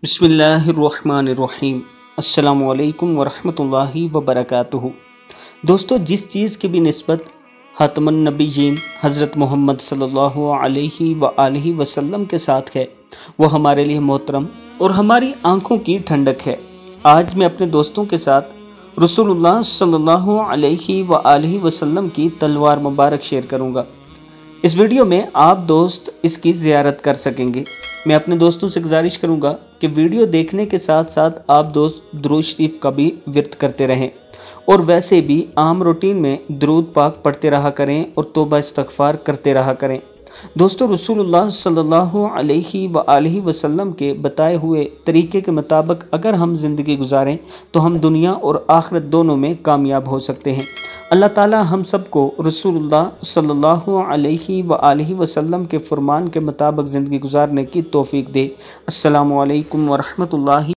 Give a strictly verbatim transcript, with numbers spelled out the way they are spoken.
بسم اللہ الرحمن الرحیم۔ السلام علیکم ورحمۃ اللہ وبرکاتہ۔ دوستو، جس چیز کی بھی نسبت خاتم النبیین حضرت محمد صلی اللہ علیہ وآلہ وسلم کے ساتھ ہے وہ ہمارے لیے محترم اور ہماری آنکھوں کی ٹھنڈک ہے۔ آج میں اپنے دوستوں کے ساتھ رسول اللہ صلی اللہ علیہ وآلہ وسلم کی تلوار مبارک شیئر کروں گا۔ اس ویڈیو میں آپ دوست اس کی زیارت کر سکیں گے۔ میں اپنے دوستوں سے گزارش کروں گا کہ ویڈیو دیکھنے کے ساتھ ساتھ آپ دوست درود شریف کا بھی ورد کرتے رہیں اور ویسے بھی عام روٹین میں درود پاک پڑھتے رہا کریں اور توبہ استغفار کرتے رہا کریں۔ دوستو، رسول اللہ صلی اللہ علیہ وآلہ وسلم کے بتائے ہوئے طریقے کے مطابق اگر ہم زندگی گزاریں تو ہم دنیا اور آخرت دونوں میں کامیاب ہو سکتے ہیں۔ اللہ تعالی ہم سب کو رسول اللہ صلی اللہ علیہ وآلہ وسلم کے فرمان کے مطابق زندگی گزارنے کی توفیق دے۔ السلام علیکم ورحمۃ اللہ